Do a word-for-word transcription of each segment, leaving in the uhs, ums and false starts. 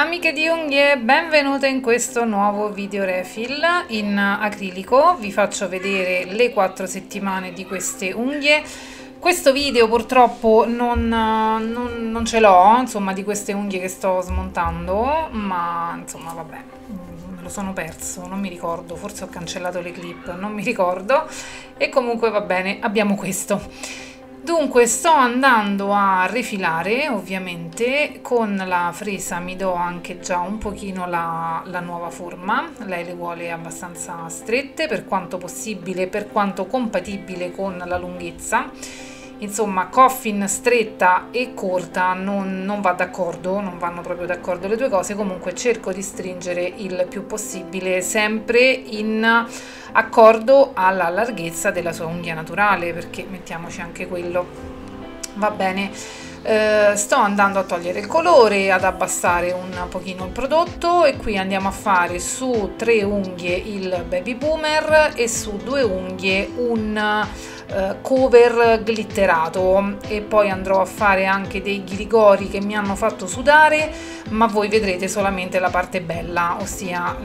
Amiche di unghie, benvenute in questo nuovo video refill in acrilico. Vi faccio vedere le quattro settimane di queste unghie. Questo video purtroppo non, non, non ce l'ho, insomma, di queste unghie che sto smontando, ma insomma vabbè, me lo sono perso, non mi ricordo, forse ho cancellato le clip, non mi ricordo, e comunque va bene, abbiamo questo. Dunque sto andando a refilare, ovviamente con la fresa mi do anche già un pochino la, la nuova forma. Lei le vuole abbastanza strette per quanto possibile, per quanto compatibile con la lunghezza. Insomma, coffin stretta e corta non, non va d'accordo, non vanno proprio d'accordo le due cose. Comunque cerco di stringere il più possibile, sempre in accordo alla larghezza della sua unghia naturale, perché mettiamoci anche quello, va bene. Eh, sto andando a togliere il colore, ad abbassare un pochino il prodotto, e qui andiamo a fare su tre unghie il baby boomer e su due unghie un Uh, cover glitterato, e poi andrò a fare anche dei ghirigori che mi hanno fatto sudare, ma voi vedrete solamente la parte bella, ossia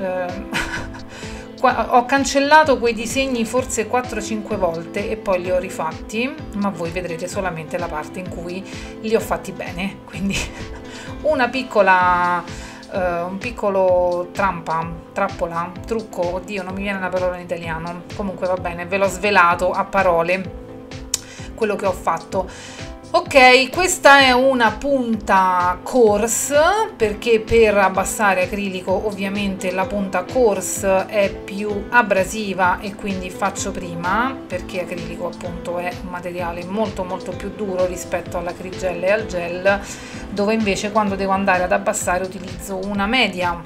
uh, ho cancellato quei disegni forse quattro cinque volte e poi li ho rifatti, ma voi vedrete solamente la parte in cui li ho fatti bene, quindi una piccola Uh, un piccolo trampa, trappola, trucco, oddio non mi viene la parola in italiano, comunque va bene, ve l'ho svelato a parole quello che ho fatto. Ok, questa è una punta coarse, perché per abbassare acrilico ovviamente la punta coarse è più abrasiva e quindi faccio prima, perché acrilico appunto è un materiale molto molto più duro rispetto all'acrigel e al gel, dove invece quando devo andare ad abbassare utilizzo una media.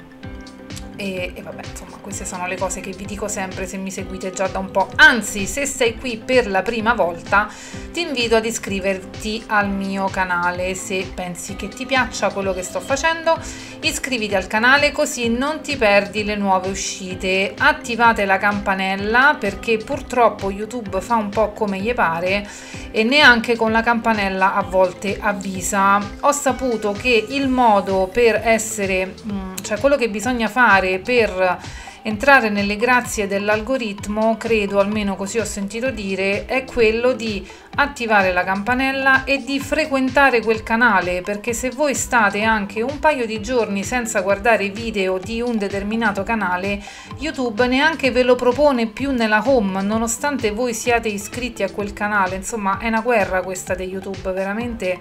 E, e vabbè, insomma, queste sono le cose che vi dico sempre se mi seguite già da un po'. Anzi, se sei qui per la prima volta, ti invito ad iscriverti al mio canale. Se pensi che ti piaccia quello che sto facendo, iscriviti al canale così non ti perdi le nuove uscite. Attivate la campanella, perché purtroppo YouTube fa un po' come gli pare e neanche con la campanella a volte avvisa. Ho saputo che il modo per essere, cioè quello che bisogna fare per entrare nelle grazie dell'algoritmo, credo, almeno così ho sentito dire, è quello di attivare la campanella e di frequentare quel canale, perché se voi state anche un paio di giorni senza guardare video di un determinato canale, YouTube neanche ve lo propone più nella home, nonostante voi siate iscritti a quel canale. Insomma, è una guerra questa di YouTube, veramente.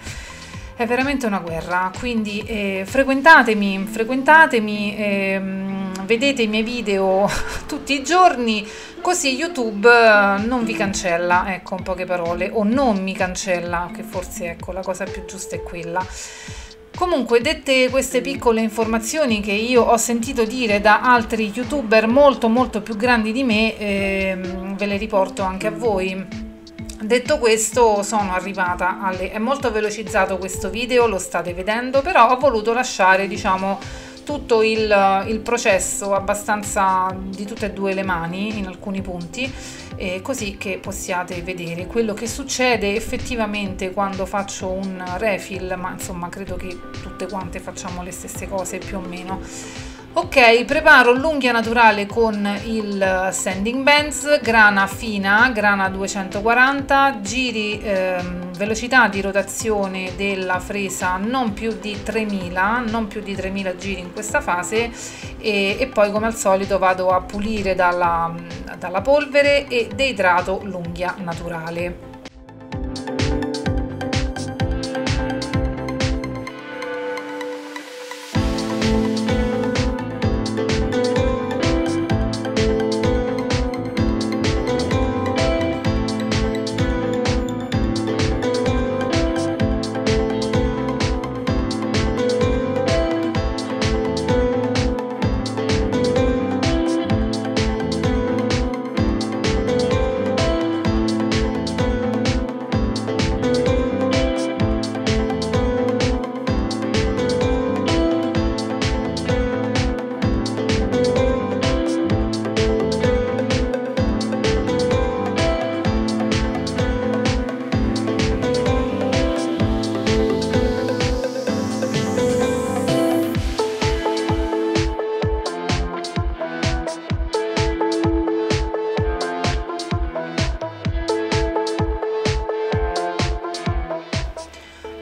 È veramente una guerra, quindi eh, frequentatemi, frequentatemi, eh, vedete i miei video tutti i giorni, così YouTube non vi cancella, ecco, in poche parole, o non mi cancella, che forse, ecco, la cosa più giusta è quella. Comunque, dette queste piccole informazioni che io ho sentito dire da altri YouTuber molto molto più grandi di me, eh, ve le riporto anche a voi. Detto questo, sono arrivata alle... è molto velocizzato questo video, lo state vedendo, però ho voluto lasciare, diciamo, tutto il, il processo abbastanza di tutte e due le mani in alcuni punti, eh, così che possiate vedere quello che succede effettivamente quando faccio un refill, ma insomma credo che tutte quante facciamo le stesse cose più o meno. Ok, preparo l'unghia naturale con il Sanding Bands, grana fina, grana duecentoquaranta, giri, ehm, velocità di rotazione della fresa non più di tremila, non più di tremila giri in questa fase, e, e poi come al solito vado a pulire dalla, dalla polvere e deidrato l'unghia naturale.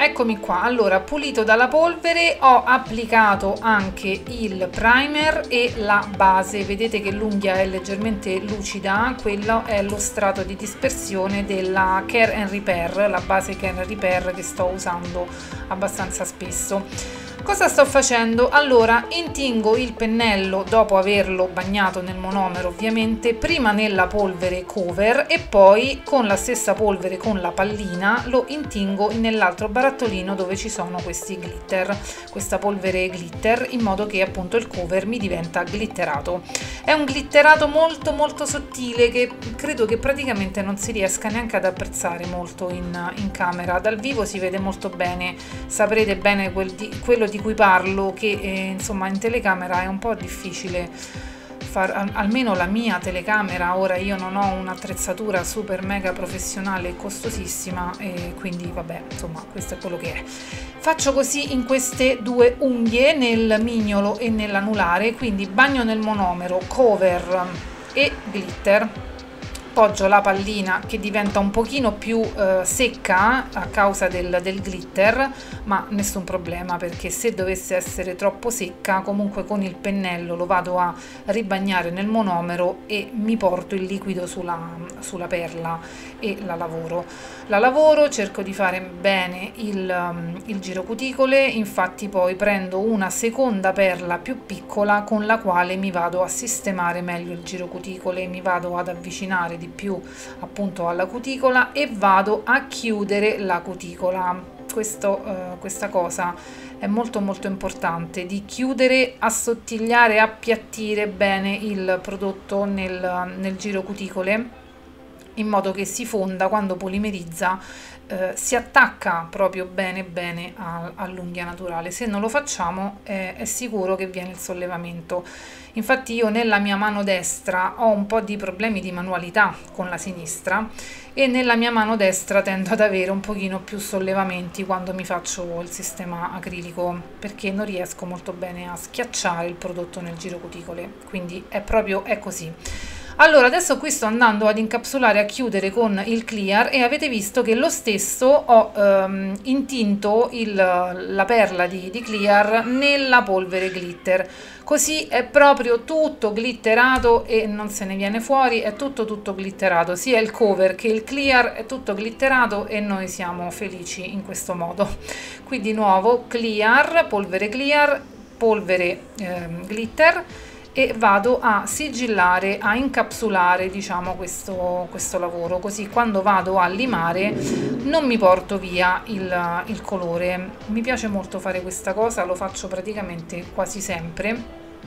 Eccomi qua. Allora, pulito dalla polvere, ho applicato anche il primer e la base. Vedete che l'unghia è leggermente lucida, quello è lo strato di dispersione della Care and Repair, la base Care and Repair che sto usando abbastanza spesso. Cosa sto facendo? Allora, intingo il pennello dopo averlo bagnato nel monomero, ovviamente, prima nella polvere cover e poi con la stessa polvere, con la pallina, lo intingo nell'altro barattolino dove ci sono questi glitter, questa polvere glitter, in modo che appunto il cover mi diventa glitterato. È un glitterato molto molto sottile che credo che praticamente non si riesca neanche ad apprezzare molto in, in camera. Dal vivo si vede molto bene, saprete bene quel di, quello di di cui parlo, che eh, insomma in telecamera è un po' difficile far, al, almeno la mia telecamera. Ora io non ho un'attrezzatura super mega professionale e costosissima, e quindi vabbè, insomma questo è quello che è. Faccio così in queste due unghie, nel mignolo e nell'anulare, quindi bagno nel monomero, cover e glitter. Poggio la pallina che diventa un pochino più eh, secca a causa del, del glitter, ma nessun problema, perché se dovesse essere troppo secca comunque con il pennello lo vado a ribagnare nel monomero e mi porto il liquido sulla, sulla perla e la lavoro. La lavoro, cerco di fare bene il, um, il giro cuticole, infatti poi prendo una seconda perla più piccola con la quale mi vado a sistemare meglio il giro cuticole, mi vado ad avvicinare di più appunto alla cuticola e vado a chiudere la cuticola. Questo, uh, questa cosa è molto molto importante, di chiudere, assottigliare, appiattire bene il prodotto nel, nel giro cuticole, in modo che si fonda quando polimerizza, eh, si attacca proprio bene bene all'unghia naturale. Se non lo facciamo eh, è sicuro che viene il sollevamento. Infatti io nella mia mano destra ho un po' di problemi di manualità con la sinistra, e nella mia mano destra tendo ad avere un pochino più sollevamenti quando mi faccio il sistema acrilico, perché non riesco molto bene a schiacciare il prodotto nel giro cuticole, quindi è proprio è così. Allora, adesso qui sto andando ad incapsulare, a chiudere con il clear, e avete visto che lo stesso ho ehm, intinto il, la perla di, di clear nella polvere glitter, così è proprio tutto glitterato e non se ne viene fuori, è tutto tutto glitterato, sia il cover che il clear è tutto glitterato e noi siamo felici in questo modo. Qui di nuovo clear, polvere clear, polvere ehm, glitter, e vado a sigillare, a incapsulare diciamo questo, questo lavoro, così quando vado a limare non mi porto via il, il colore. Mi piace molto fare questa cosa, lo faccio praticamente quasi sempre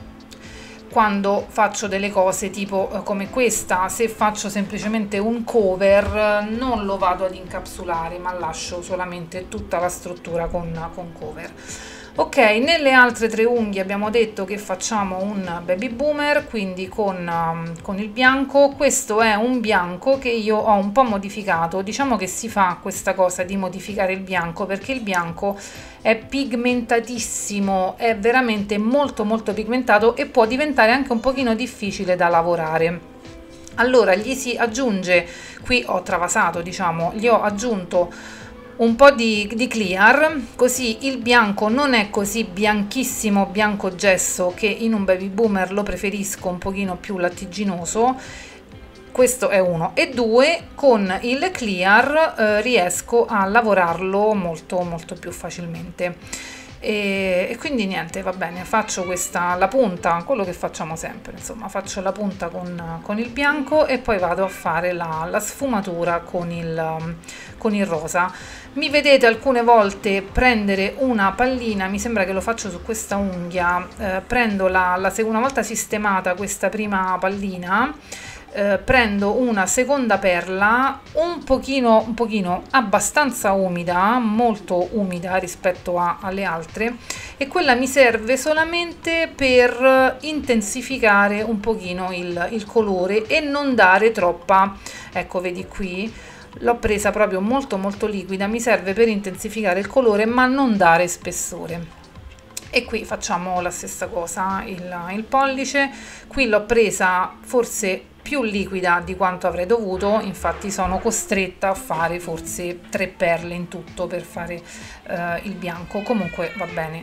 quando faccio delle cose tipo eh, come questa. Se faccio semplicemente un cover non lo vado ad incapsulare, ma lascio solamente tutta la struttura con, con cover. Ok, nelle altre tre unghie abbiamo detto che facciamo un baby boomer, quindi con, um, con il bianco. Questo è un bianco che io ho un po' modificato. Diciamo che si fa questa cosa di modificare il bianco perché il bianco è pigmentatissimo, è veramente molto molto pigmentato e può diventare anche un pochino difficile da lavorare. Allora gli si aggiunge, qui ho travasato, diciamo, gli ho aggiunto un po' di, di clear, così il bianco non è così bianchissimo, bianco gesso, che in un baby boomer lo preferisco un pochino più lattiginoso. Questo è uno. E due, con il clear eh, riesco a lavorarlo molto molto più facilmente. E, e quindi niente, va bene, faccio questa, la punta, quello che facciamo sempre, insomma, faccio la punta con, con il bianco e poi vado a fare la, la sfumatura con il, con il rosa. Mi vedete alcune volte prendere una pallina, mi sembra che lo faccio su questa unghia, eh, prendo la, la una volta sistemata questa prima pallina, eh, prendo una seconda perla un pochino, un pochino abbastanza umida, molto umida rispetto a, alle altre, e quella mi serve solamente per intensificare un pochino il, il colore e non dare troppa, ecco vedi qui, l'ho presa proprio molto molto liquida, mi serve per intensificare il colore ma non dare spessore. E qui facciamo la stessa cosa, il, il pollice, qui l'ho presa forse più liquida di quanto avrei dovuto, infatti sono costretta a fare forse tre perle in tutto per fare eh, il bianco. Comunque va bene.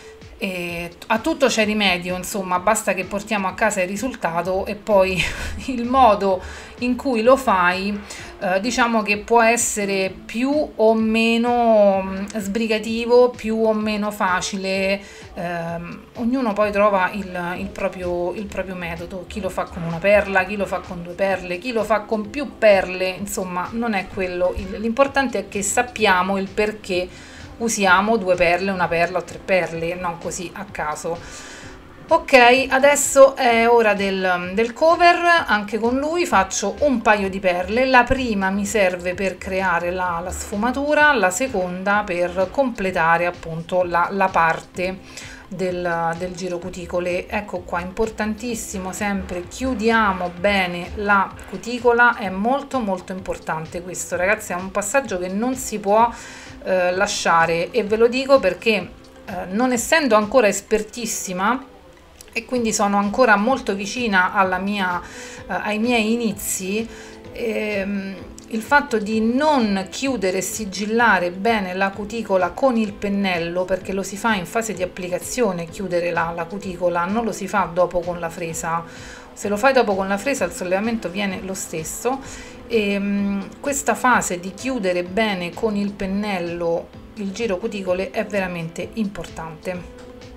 E a tutto c'è rimedio, insomma, basta che portiamo a casa il risultato, e poi il modo in cui lo fai eh, diciamo che può essere più o meno mh, sbrigativo, più o meno facile, ehm, ognuno poi trova il, il, proprio, il proprio metodo, chi lo fa con una perla, chi lo fa con due perle, chi lo fa con più perle, insomma non è quello, l'importante è che sappiamo il perché usiamo due perle, una perla o tre perle, non così a caso. Ok, adesso è ora del, del cover. Anche con lui faccio un paio di perle. La prima mi serve per creare la, la sfumatura, la seconda per completare appunto la, la parte del, del giro cuticole. Ecco qua, importantissimo sempre, chiudiamo bene la cuticola, è molto molto importante questo, ragazzi, è un passaggio che non si può eh, lasciare, e ve lo dico perché eh, non essendo ancora espertissima e quindi sono ancora molto vicina alla mia, eh, ai miei inizi, ehm, il fatto di non chiudere e sigillare bene la cuticola con il pennello, perché lo si fa in fase di applicazione, chiudere la, la cuticola, non lo si fa dopo con la fresa. Se lo fai dopo con la fresa il sollevamento viene lo stesso, e um, questa fase di chiudere bene con il pennello il giro cuticole è veramente importante.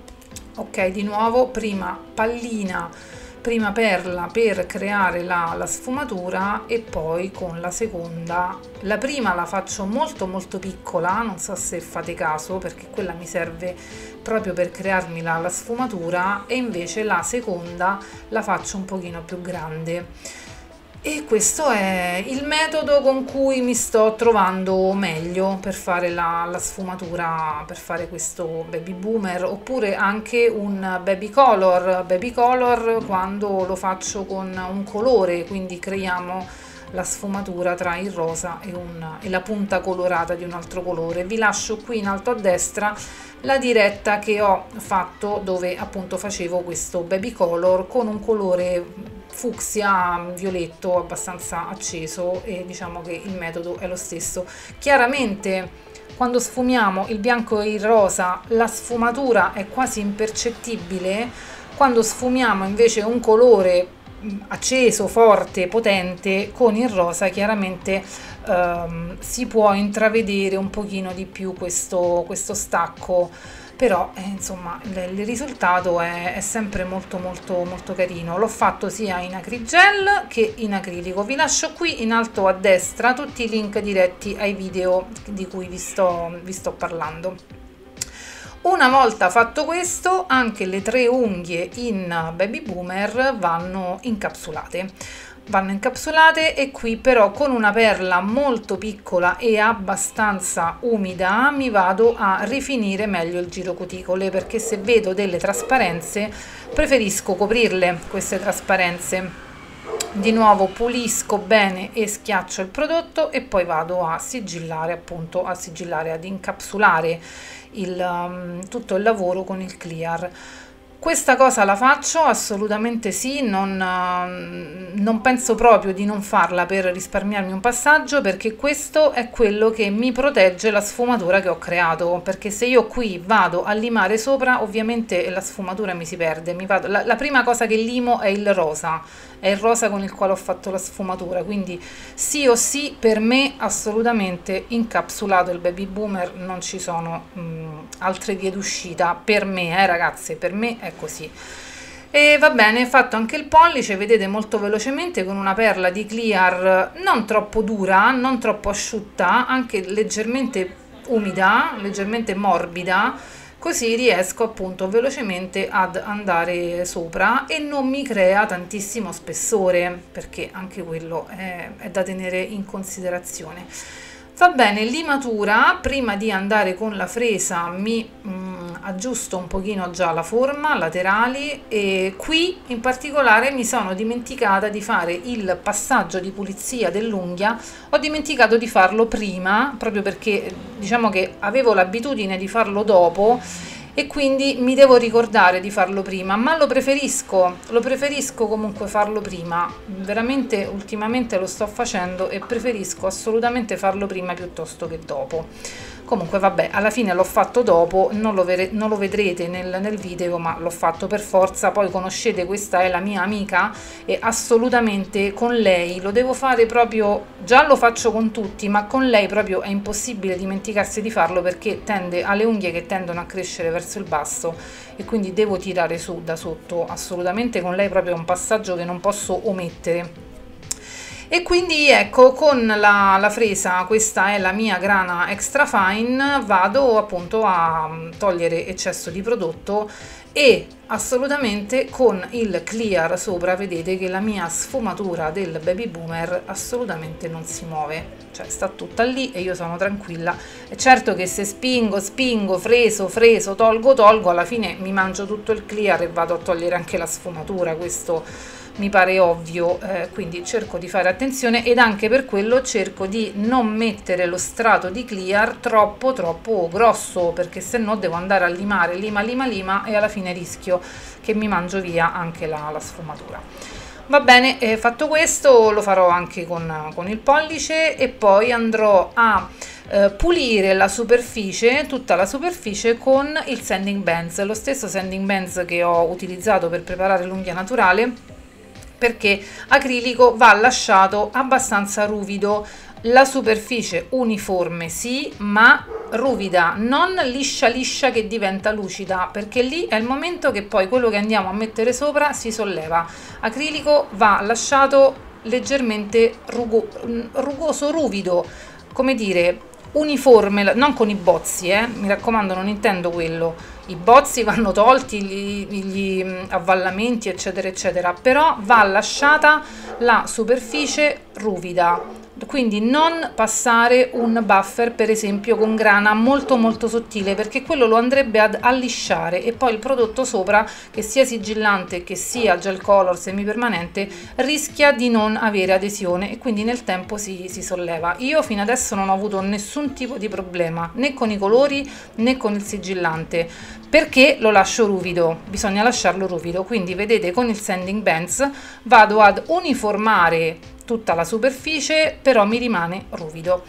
Ok, di nuovo prima pallina, prima perla per creare la, la sfumatura, e poi con la seconda, la prima la faccio molto molto piccola, non so se fate caso, perché quella mi serve proprio per crearmi la, la sfumatura, e invece la seconda la faccio un pochino più grande. E questo è il metodo con cui mi sto trovando meglio per fare la, la sfumatura, per fare questo baby boomer, oppure anche un baby color, baby color quando lo faccio con un colore, quindi creiamo la sfumatura tra il rosa e, un, e la punta colorata di un altro colore. Vi lascio qui in alto a destra la diretta che ho fatto dove appunto facevo questo baby color con un colore fucsia violetto abbastanza acceso, e diciamo che il metodo è lo stesso. Chiaramente quando sfumiamo il bianco e il rosa la sfumatura è quasi impercettibile, quando sfumiamo invece un colore acceso, forte, potente con il rosa chiaramente ehm, si può intravedere un pochino di più questo, questo stacco, però eh, insomma il, il risultato è, è sempre molto molto molto carino. L'ho fatto sia in acrigel che in acrilico. Vi lascio qui in alto a destra tutti i link diretti ai video di cui vi sto, vi sto parlando. Una volta fatto questo, anche le tre unghie in baby boomer vanno incapsulate. Vanno incapsulate e qui però con una perla molto piccola e abbastanza umida mi vado a rifinire meglio il giro cuticole, perché se vedo delle trasparenze preferisco coprirle queste trasparenze. Di nuovo pulisco bene e schiaccio il prodotto e poi vado a sigillare, appunto a sigillare, ad incapsulare il, um, tutto il lavoro con il clear. Questa cosa la faccio assolutamente sì, non, uh, non penso proprio di non farla per risparmiarmi un passaggio, perché questo è quello che mi protegge la sfumatura che ho creato, perché se io qui vado a limare sopra ovviamente la sfumatura mi si perde. Mi vado, la, la prima cosa che limo è il rosa, è il rosa con il quale ho fatto la sfumatura, quindi sì o sì per me assolutamente incapsulato il baby boomer, non ci sono mh, altre vie d'uscita per me, eh ragazze, per me è così. E va bene, fatto anche il pollice, vedete, molto velocemente con una perla di clear non troppo dura, non troppo asciutta, anche leggermente umida, leggermente morbida, così riesco appunto velocemente ad andare sopra e non mi crea tantissimo spessore, perché anche quello è, è da tenere in considerazione. Va bene, limatura, prima di andare con la fresa mi mm, aggiusto un pochino già la forma, laterali, e qui in particolare mi sono dimenticata di fare il passaggio di pulizia dell'unghia, ho dimenticato di farlo prima, proprio perché diciamo che avevo l'abitudine di farlo dopo, e quindi mi devo ricordare di farlo prima, ma lo preferisco, lo preferisco comunque farlo prima, veramente ultimamente lo sto facendo e preferisco assolutamente farlo prima piuttosto che dopo. Comunque vabbè, alla fine l'ho fatto dopo, non lo, non lo vedrete nel, nel video, ma l'ho fatto per forza. Poi conoscete, questa è la mia amica e assolutamente con lei lo devo fare proprio, già lo faccio con tutti, ma con lei proprio è impossibile dimenticarsi di farlo, perché tende alle unghie che tendono a crescere verso il basso e quindi devo tirare su da sotto, assolutamente con lei proprio è un passaggio che non posso omettere. E quindi ecco, con la, la fresa, questa è la mia grana extra fine, vado appunto a togliere eccesso di prodotto e assolutamente con il clear sopra vedete che la mia sfumatura del baby boomer assolutamente non si muove, cioè sta tutta lì e io sono tranquilla. È certo che se spingo, spingo, freso, freso, tolgo, tolgo, alla fine mi mangio tutto il clear e vado a togliere anche la sfumatura, questo mi pare ovvio, eh, quindi cerco di fare attenzione ed anche per quello cerco di non mettere lo strato di clear troppo troppo grosso, perché se no devo andare a limare, lima, lima, lima e alla fine rischio che mi mangio via anche la, la sfumatura. Va bene, eh, fatto questo lo farò anche con, con il pollice e poi andrò a eh, pulire la superficie, tutta la superficie con il sanding bands, lo stesso sanding bands che ho utilizzato per preparare l'unghia naturale, perché acrilico va lasciato abbastanza ruvido, la superficie uniforme sì, ma ruvida, non liscia liscia che diventa lucida, perché lì è il momento che poi quello che andiamo a mettere sopra si solleva. Acrilico va lasciato leggermente rugo, rugoso, ruvido, come dire uniforme, non con i bozzi, eh? Mi raccomando, non intendo quello. I bozzi vanno tolti, gli, gli avvallamenti eccetera eccetera, però va lasciata la superficie ruvida, quindi non passare un buffer per esempio con grana molto molto sottile, perché quello lo andrebbe ad allisciare e poi il prodotto sopra, che sia sigillante che sia gel color semipermanente, rischia di non avere adesione e quindi nel tempo si, si solleva. Io fino adesso non ho avuto nessun tipo di problema né con i colori né con il sigillante, perché lo lascio ruvido, bisogna lasciarlo ruvido. Quindi vedete, con il sanding bands vado ad uniformare tutta la superficie, però mi rimane ruvido.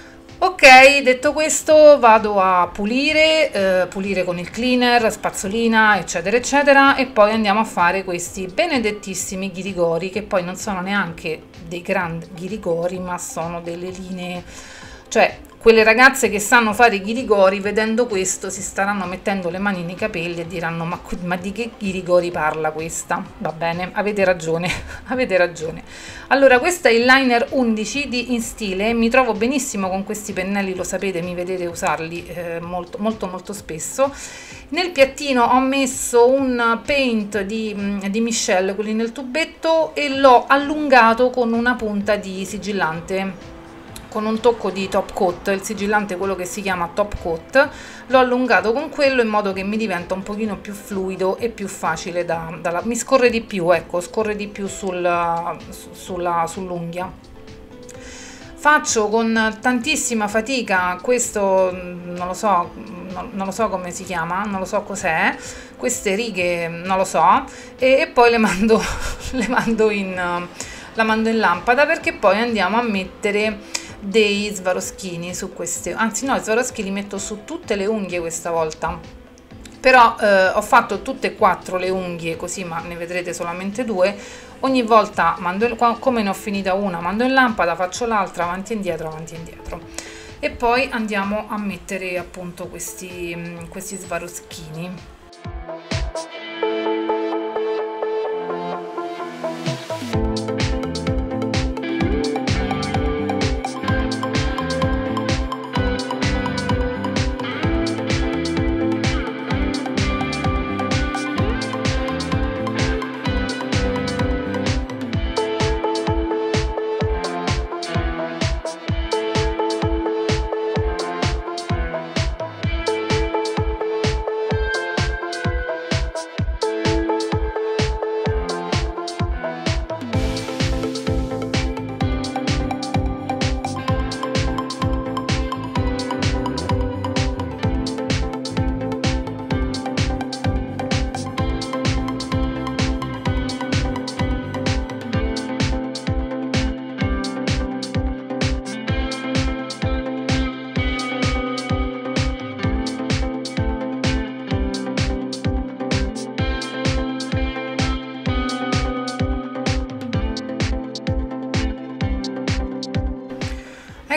Ok, detto questo vado a pulire, eh, pulire con il cleaner, spazzolina eccetera eccetera, e poi andiamo a fare questi benedettissimi ghirigori, che poi non sono neanche dei grandi ghirigori ma sono delle linee, cioè quelle ragazze che sanno fare i ghirigori vedendo questo si staranno mettendo le mani nei capelli e diranno ma, ma di che ghirigori parla questa? Va bene, avete ragione, avete ragione. Allora, questo è il liner undici di In Stile, mi trovo benissimo con questi pennelli, lo sapete, mi vedete usarli eh, molto molto molto spesso. Nel piattino ho messo un paint di, di Michelle, quelli nel tubetto, e l'ho allungato con una punta di sigillante, con un tocco di top coat, il sigillante quello che si chiama top coat, l'ho allungato con quello in modo che mi diventa un pochino più fluido e più facile da, da mi scorre di più, ecco, scorre di più sul, sulla, sull'unghia. Faccio con tantissima fatica questo, non lo so, non, non lo so come si chiama, non lo so cos'è, queste righe non lo so, e, e poi le mando, le mando in, la mando in lampada, perché poi andiamo a mettere dei svaroschini su queste, anzi no, i svaroschi li metto su tutte le unghie questa volta, però eh, ho fatto tutte e quattro le unghie così, ma ne vedrete solamente due. Ogni volta mando il, come ne ho finita una mando in lampada, faccio l'altra, avanti e indietro, avanti e indietro, e poi andiamo a mettere appunto questi, questi svaroschini.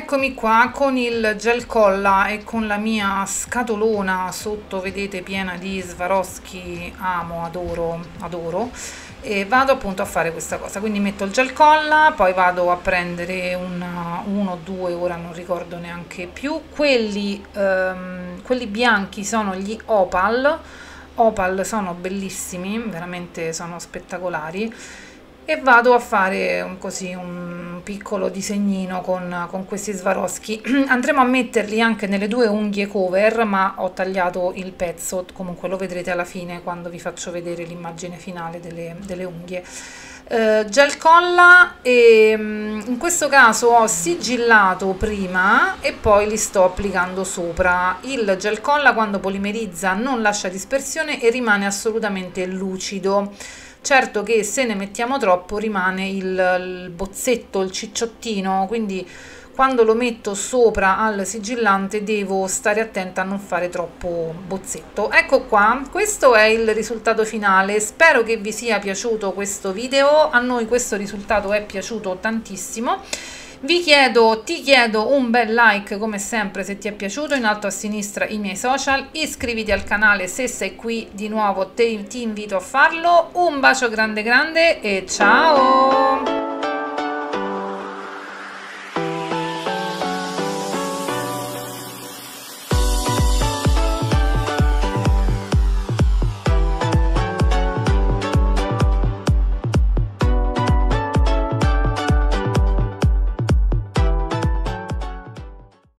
Eccomi qua con il gel colla e con la mia scatolona sotto, vedete, piena di Swarovski, amo, adoro, adoro, e vado appunto a fare questa cosa. Quindi metto il gel colla, poi vado a prendere una, uno o due, ora non ricordo neanche più, quelli, ehm, quelli bianchi sono gli Opal, Opal sono bellissimi, veramente sono spettacolari. E vado a fare un, così un piccolo disegnino con, con questi Swarovski. Andremo a metterli anche nelle due unghie cover, ma ho tagliato il pezzo, comunque lo vedrete alla fine quando vi faccio vedere l'immagine finale delle, delle unghie. Uh, gel colla, e in questo caso ho sigillato prima e poi li sto applicando sopra. Il gel colla quando polimerizza non lascia dispersione e rimane assolutamente lucido. Certo che se ne mettiamo troppo rimane il, il bozzetto, il cicciottino, quindi quando lo metto sopra al sigillante devo stare attenta a non fare troppo bozzetto. Ecco qua, questo è il risultato finale. Spero che vi sia piaciuto questo video, a noi questo risultato è piaciuto tantissimo. Vi chiedo, ti chiedo un bel like come sempre se ti è piaciuto, in alto a sinistra i miei social, iscriviti al canale se sei qui di nuovo, te, ti invito a farlo. Un bacio grande grande e ciao!